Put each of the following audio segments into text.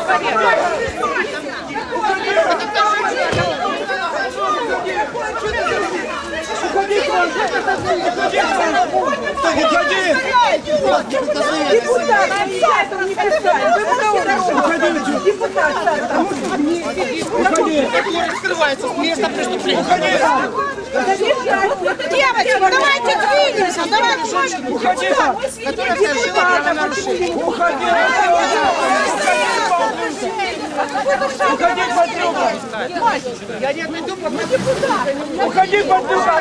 Скрывается с места преступления. Девочки, давайте двинемся, давайте. Уходи, которая совершила правонарушение. Уходи, подлюка! Я не отойду, пока Уходи, подлюка!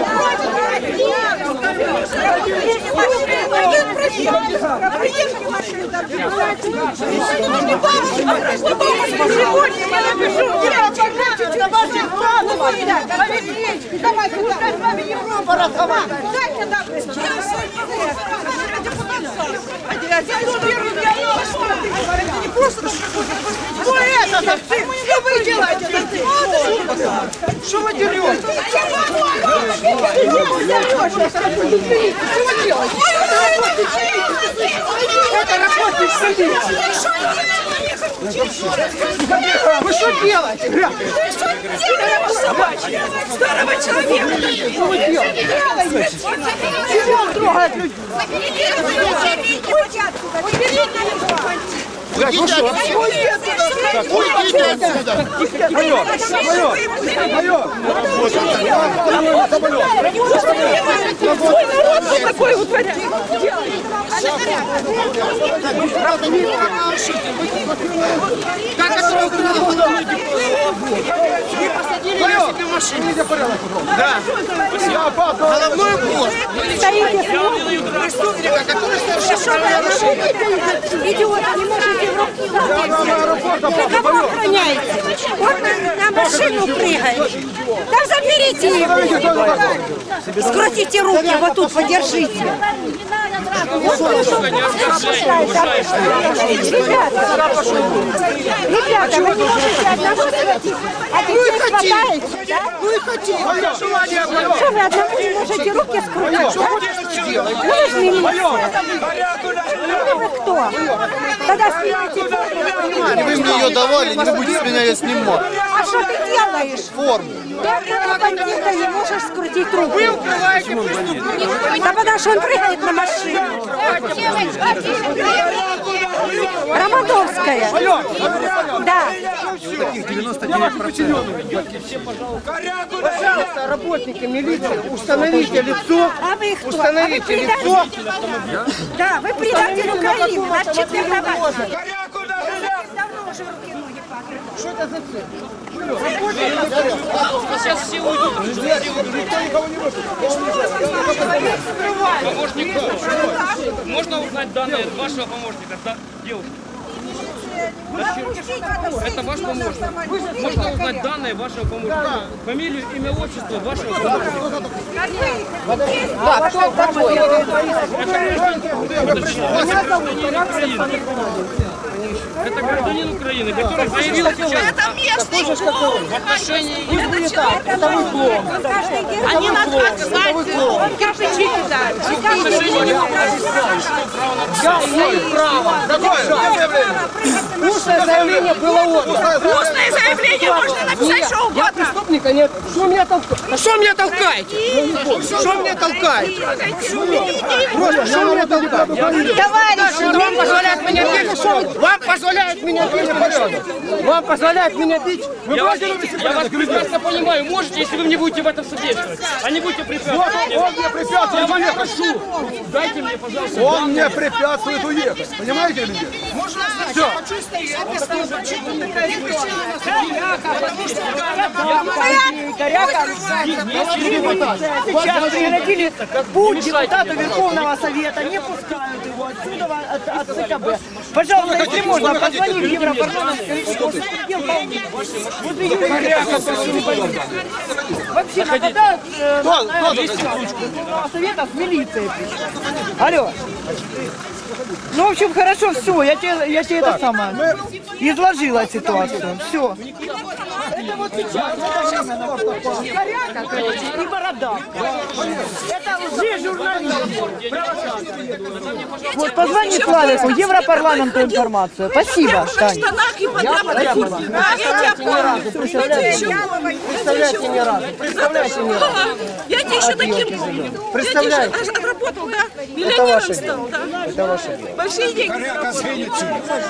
Что вы делаете? Что вы дерете? Это работник полиции. Вы что делаете? Старого человека! Что вы делаете? Чего он трогает людей? Уйдите отсюда! Майор! Что такое вытворяет? Как это вы посадили ее себе в машину? Да. Головной мозг. Преступника, который совершил правонарушение. Идиоты, не можете в руки взять. Вы кого охраняете? Вот на машину прыгаете. Да заберите его. Скрутите руки, вот тут подержите. Ребята, вы не можете одного схватить, а детей хватаете, да? Вы хотите. Что вы одному не можете руки скрутить, да? Ну вы же милиция. Ну вы кто? Тогда снимайте форму. Вы мне ее давали, не будете с меня ее снимать. А что ты делаешь? Форму. Ты от бандита не можешь скрутить руку. Вы укрываете преступника. Да потому что он прыгает на машину. Романовская. Да. Пожалуйста, работники милиции, установите лицо. А вы кто? Установите лицо. Да, вы предатель Украины. Наш четвертователь. Давно уже руки-ноги падают. Что это за цель? Сейчас все уйдут. Помощник. Можно узнать данные вашего помощника, девушка? Это ваш помощник. Можно узнать данные вашего помощника? Фамилию, имя, отчество вашего помощника? Да, кто такой? Это гражданин Украины, который заявил сейчас Это местный клоун. в отношении... Это клоун. Они нас отзывают. Он кирпичи кидает. Я имею право. Устное заявление было отдано. Устное заявление можно написать, что Я угодно. преступника нет. Что меня толкаете? А что меня толкаете? Что мне толкаете? Просто что меня толкаете? Товарищи, Вам позволяет меня бить? Вам позволяет меня бить? Вам позволяет меня бить? Я вас прекрасно понимаю, можете, если вы мне будете в этом содействовать, а не будете препятствовать. Он мне препятствует Я уехать. прошу, дайте мне, пожалуйста, Он мне препятствует уехать. Понимаете или нет? Все. Сейчас пригрозили, путь депутата Верховного Совета, не пускают его отсюда, от ЦКБ. Пожалуйста, если можно, позвони в Европарламентское отдел полномочий. Вот вообще нападают на Верховного Совета с милицией. Алло. Ну, в общем, хорошо, все, я тебе это самое изложила ситуацию. Все. это вот сейчас. Коряка, короче, и борода. Это лжи-журналист. Вот позвони Славику, Европарламенту информацию. Спасибо, Таня. Представляете, ни разу. Представляете, ни разу. Я тебе еще таким... Представляете? Я тебе отработал, да? Это Миллионером ваше стал, дело. да? Это ваше дело. Большие деньги Коряка с Винницы.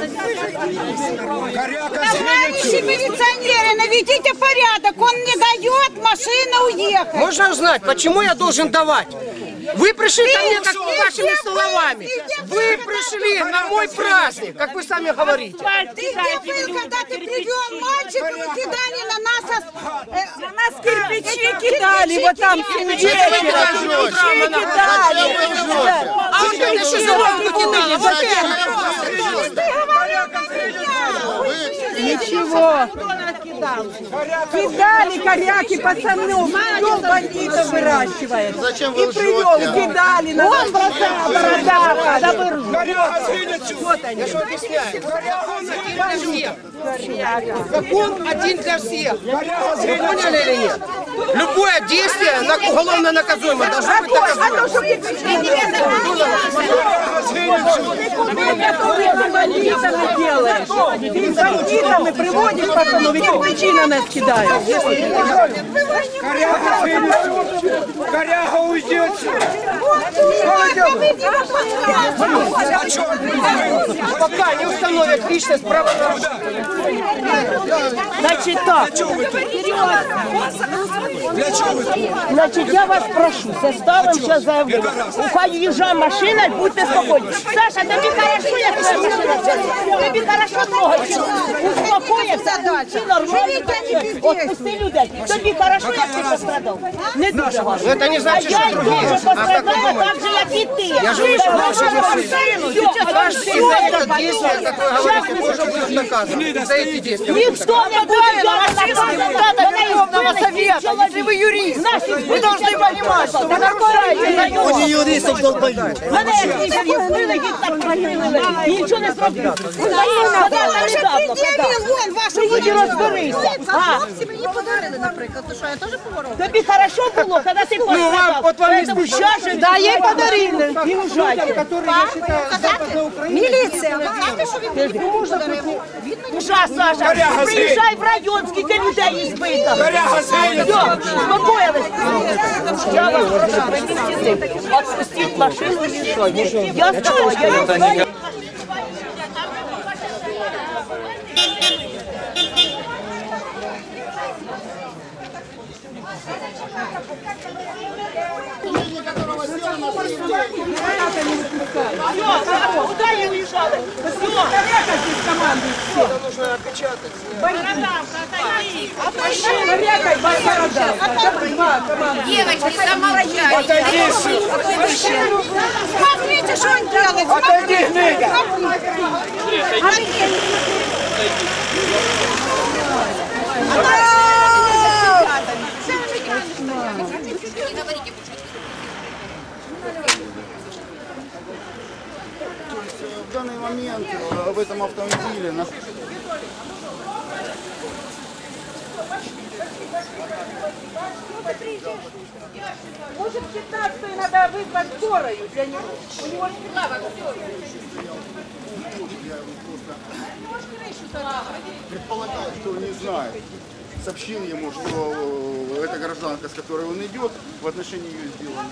Коряка с Товарищи Винницы. милиционеры, наведите порядок, он не дает машина уехать. Можно узнать, почему я должен давать? Вы пришли ко мне так вашими словами. Вы пришли на мой праздник, как вы сами говорите. Ты где был, когда ты привел мальчика, вы кидали на нас кирпичи кидали, вот там кирпичи кидали. А вот это еще заломку кидала. Вот это. Ничего. Кидали коряки пацанов, кто бандитов выращивает. Зачем И вы привел, лжете? кидали на нас борода, когда вы Коряка с Винницы. вот они. Я что объясняю? Закон один для всех. Вы поняли или нет? Любое действие уголовно наказуемо должно быть наказуемо. Бандитами делаешь. Ты бандитами приводишь пацанов, и кирпичи на нас кидаешь. Коряка с Винницы. Коряга уйдет. Пока не установят личность права. Значит так. Значит, я вас прошу, составим сейчас заявление. Уходя машина, будьте спокойны. Саша, тобі хорошо, як твоя машина взяла? Тобі хорошо трогати? Успокоївся дальше. Нормально працює. Отпусти людей. Тобі хорошо, як ти пострадав? Не дуже важко. Но это не значит, Я что й другие. теж пострадала так же, як і ти. Я же вышел на вашей машине. Каждый за это действие, как вы говорите, может быть наказан. За эти действия. Никто не будет Верховного Совета, если вы юрист. Вы должны понимать, что Он не юристов долбоёб. мене як відбили, їх так прикрили. І нічого не зробили. Вон вашу Іди розберися. Хлопці мені подарили, наприклад. То що, я теж поворот? Тобі хорошо було, коли ти пострадав? вот вам Поэтому не щас же, да, їй подарили. І ужасно. Которые, я считаю, Западной Украины. Міліція, ви знаєте, що він мені подарив? Ужас, Саша. Коряга, Приїжджай в район, скільки людей збито. Коряга с Винницы. Все, успокоилась. Я вас прошу, отпустить машину и что? Я сказала, я не знаю. Куда не уезжали? Нужно отпечатать. Девочки, замолчали. Смотрите, что он делает. Отойди, гнида. В данный момент в этом автомобиле Может, 15-й надо вызвать скорую для него. У него предполагаю, что он не знает. Сообщил ему, что эта гражданка, с которой он идет, в отношении ее сделано.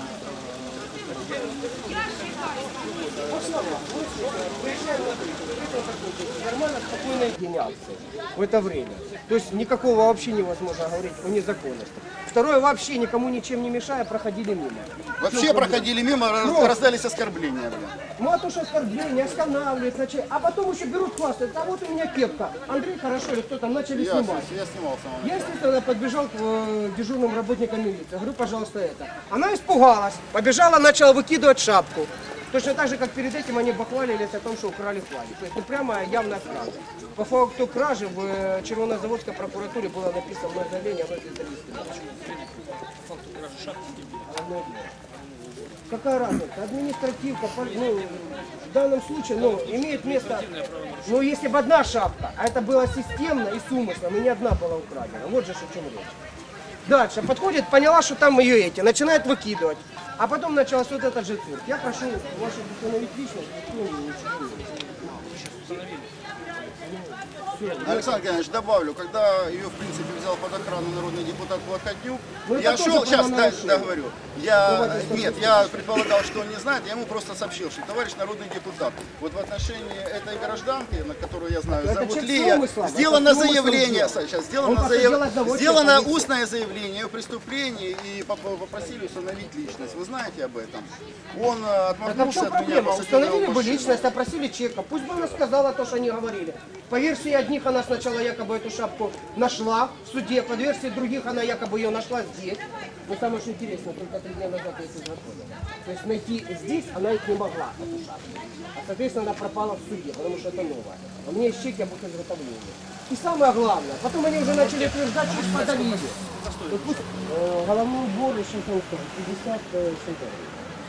Нормально, спокойно день акции в это время. То есть никакого вообще невозможно говорить о незаконности. Второе, вообще никому ничем не мешая, проходили мимо. Вообще проходили мимо, раздались оскорбления. Блин. Ну а то, что оскорбление, останавливают, значит, а потом еще берут хвастают, а вот у меня кепка. Андрей хорошо или кто там начали снимать. Я снимал сам. Я, естественно, подбежал к дежурным работникам милиции. Говорю, пожалуйста, это. Она испугалась, побежала, начала выкидывать шапку. Точно так же, как перед этим они бахвалились о том, что украли флаги. То есть, ну, прямо явная кража. По факту кражи в Червонозаводской прокуратуре было написано мое заявление, оно здесь зарегистрировано. По факту кражи шапки. Какая разница? Административка, ну, в данном случае, ну, имеет место, ну, если бы одна шапка, а это было системно и с умыслом, и не одна была украдена. Вот же о чем речь. Дальше подходит, поняла, что там ее начинает выкидывать. А потом началось вот этот же цирк. Я прошу вашу установить личность, никто мне ничего не говорит. Александр Геннадьевич, добавлю, когда ее, в принципе, взял под охрану народный депутат Плохотнюк, Ну, я это шел, тоже сейчас правонарушение. договорю, я предполагал, что он не знает, я ему просто сообщил, что товарищ народный депутат, вот в отношении этой гражданки, на которую я знаю, Это зовут человек с Лия, умыслом, сделано это с умыслом заявление, сделано. сейчас, Он посадил одного сделано человека. устное заявление о преступлении и попросили установить личность. Вы знаете об этом? Он Так а в отмахнулся чем от меня, проблема? посадил Установили его в бы машину. личность, опросили чека. Пусть бы она сказала то, что они говорили. По версии одних она сначала якобы эту шапку нашла в суде, по версии других она якобы ее нашла здесь. Но самое что интересно, только 3 дня назад я это изготовила. То есть найти здесь она их не могла, эту шапку. А, соответственно, она пропала в суде, потому что это новое. А у меня есть чеки об их изготовлении. И самое главное, потом они уже начали утверждать, что их подавили. Вот пусть головной убор, сейчас он скажет, 50 сантиметров.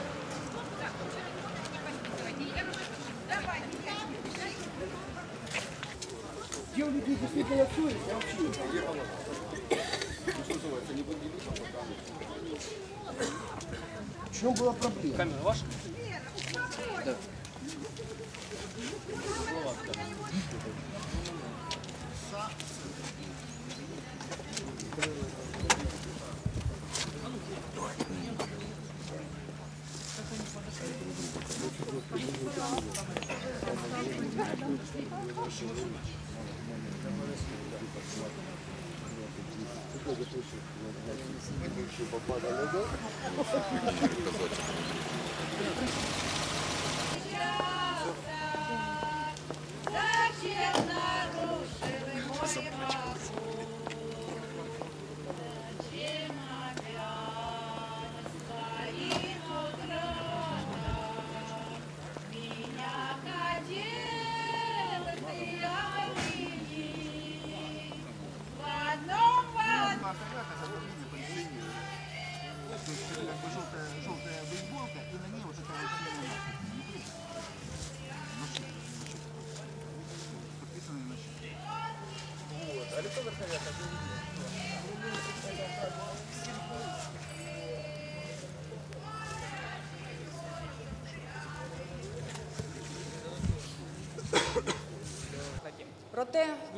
Где у людей действительно совесть, я вообще не понимаю. В чем была проблема? Камера ваша? Желтая бейсболка, и на ней вот такая вот синяя машина. Подписанная на щит. Вот. Александр Проте